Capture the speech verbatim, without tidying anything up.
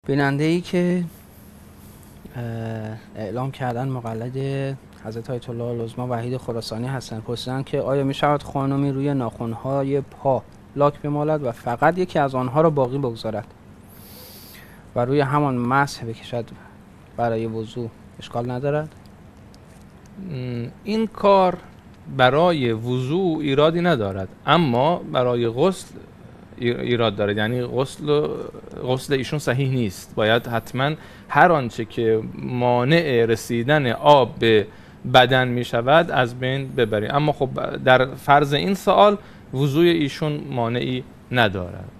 بیننده ای که اعلام کردن مقلد حضرت آیت الله العظمی وحید خراسانی هستند، پرسیدن که آیا می شود خانمی روی ناخن‌های پا لاک بمالد و فقط یکی از آنها را باقی بگذارد و روی همان مسح بکشد برای وضو اشکال ندارد؟ این کار برای وضو ایرادی ندارد، اما برای غسل ایراد دارد. یعنی غسل غسل ایشون صحیح نیست. باید حتما هر آنچه که مانع رسیدن آب به بدن می شود از بین ببریم. اما خب در فرض این سوال وضوی ایشون مانعی ندارد.